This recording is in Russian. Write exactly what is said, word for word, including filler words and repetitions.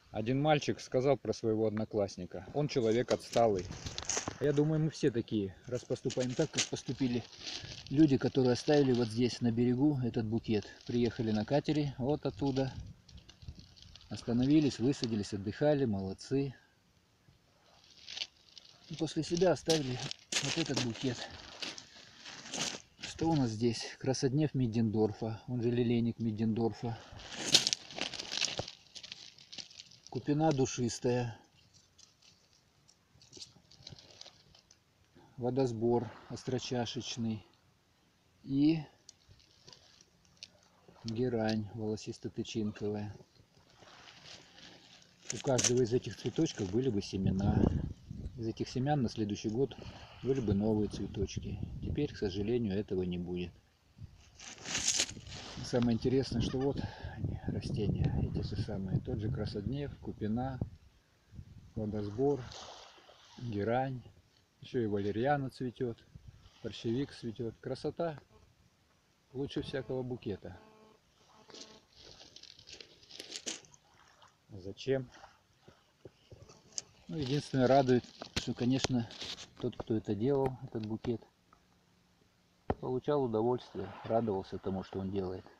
Один мальчик сказал про своего одноклассника: он человек отсталый. Я думаю, мы все такие, раз поступаем так, как поступили люди, которые оставили вот здесь на берегу этот букет. Приехали на катере вот оттуда, остановились, высадились, отдыхали, молодцы. И после себя оставили вот этот букет. Что у нас здесь? Красоднев Миддендорфа, он же лилейник Миддендорфа. Купина душистая. Водосбор острочашечный. И герань волосисто-тычинковая. У каждого из этих цветочков были бы семена. Из этих семян на следующий год были бы новые цветочки. Теперь, к сожалению, этого не будет. Самое интересное, что вот они, растения, эти же самые. Тот же красоднев, купина, водосбор, герань. Еще и валерьяна цветет, борщевик цветет. Красота лучше всякого букета. Зачем? Ну, единственное, радует, что, конечно, тот, кто это делал, этот букет, получал удовольствие, радовался тому, что он делает.